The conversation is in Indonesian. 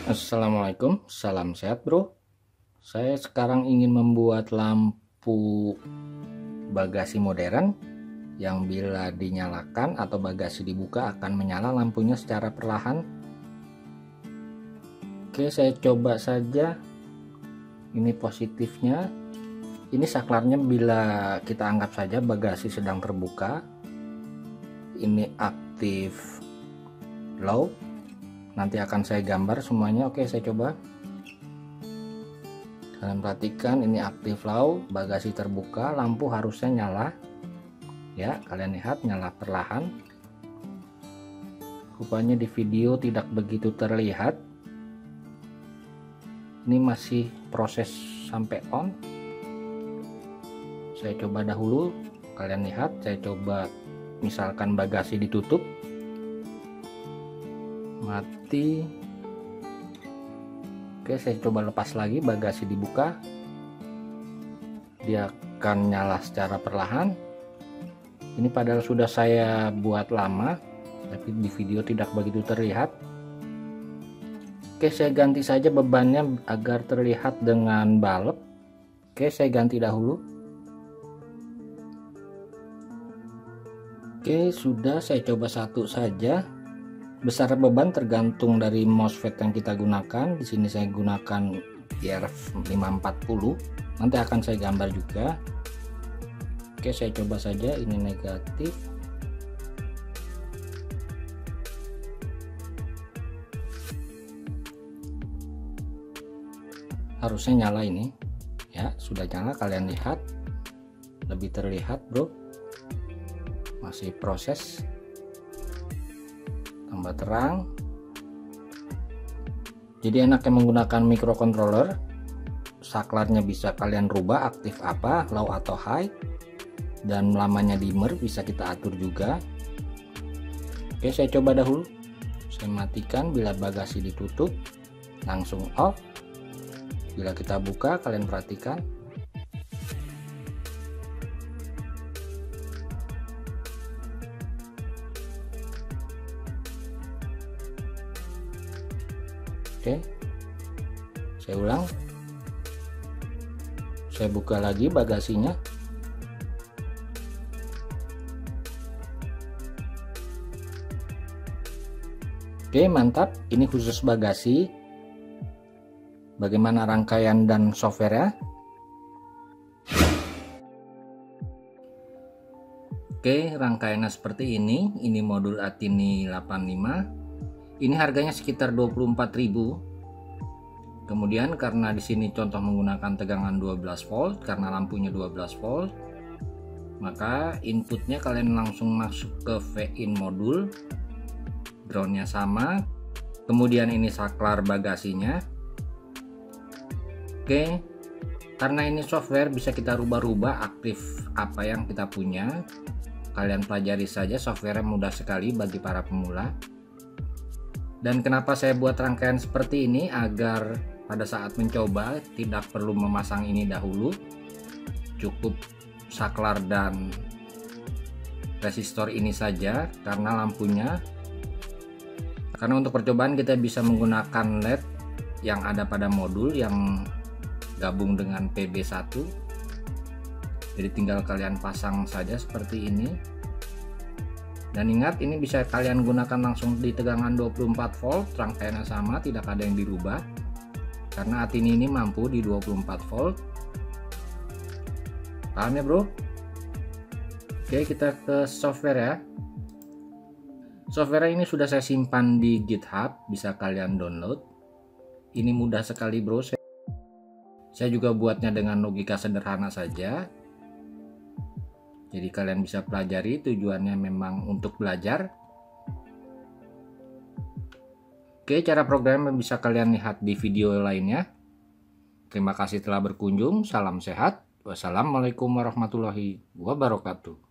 Assalamualaikum, salam sehat bro. Saya sekarang ingin membuat lampu bagasi modern yang bila dinyalakan atau bagasi dibuka akan menyala lampunya secara perlahan. Oke, saya coba saja. Ini positifnya. Ini saklarnya bila kita anggap saja bagasi sedang terbuka. Ini aktif low. Nanti akan saya gambar semuanya. Oke, saya coba. Kalian perhatikan ini aktif low, bagasi terbuka, lampu harusnya nyala. Ya, kalian lihat nyala perlahan. Rupanya di video tidak begitu terlihat. Ini masih proses sampai on. Saya coba dahulu. Kalian lihat, saya coba misalkan bagasi ditutup. Mati. Oke, saya coba lepas lagi, bagasi dibuka, dia akan nyala secara perlahan. Ini padahal sudah saya buat lama, tapi di video tidak begitu terlihat. Oke, saya ganti saja bebannya agar terlihat dengan balok. Oke, saya ganti dahulu. Oke, sudah, saya coba satu saja. Besar beban tergantung dari MOSFET yang kita gunakan. Di sini saya gunakan IRF540. Nanti akan saya gambar juga. Oke, saya coba saja. Ini negatif. Harusnya nyala ini. Ya, sudah nyala. Kalian lihat. Lebih terlihat, bro. Masih proses. Tambah terang. Jadi enaknya menggunakan microcontroller. Saklarnya bisa kalian rubah aktif apa, low atau high, dan lamanya dimmer bisa kita atur juga. Oke, saya coba dahulu. Saya matikan bila bagasi ditutup, langsung off. Bila kita buka, kalian perhatikan. Oke, saya ulang. Saya buka lagi bagasinya. Oke, mantap. Ini khusus bagasi. Bagaimana rangkaian dan software-nya? Oke, rangkaiannya seperti ini. Ini modul Atini 85. Ini harganya sekitar 24.000. Kemudian karena di sini contoh menggunakan tegangan 12 volt karena lampunya 12 volt, maka inputnya kalian langsung masuk ke V-in modul. Groundnya sama. Kemudian ini saklar bagasinya. Oke. Karena ini software bisa kita rubah-rubah aktif apa yang kita punya. Kalian pelajari saja, software mudah sekali bagi para pemula. Dan kenapa saya buat rangkaian seperti ini, agar pada saat mencoba tidak perlu memasang ini dahulu, cukup saklar dan resistor ini saja karena lampunya. Karena untuk percobaan kita bisa menggunakan LED yang ada pada modul yang gabung dengan PB1. Jadi tinggal kalian pasang saja seperti ini. Dan ingat, ini bisa kalian gunakan langsung di tegangan 24 volt, rangkaiannya sama, tidak ada yang dirubah. Karena Atini ini mampu di 24 volt. Paham ya, bro? Oke, kita ke software ya. Software ini sudah saya simpan di GitHub, bisa kalian download. Ini mudah sekali, bro. Saya juga buatnya dengan logika sederhana saja. Jadi kalian bisa pelajari, tujuannya memang untuk belajar. Oke, cara program bisa kalian lihat di video lainnya. Terima kasih telah berkunjung, salam sehat. Wassalamualaikum warahmatullahi wabarakatuh.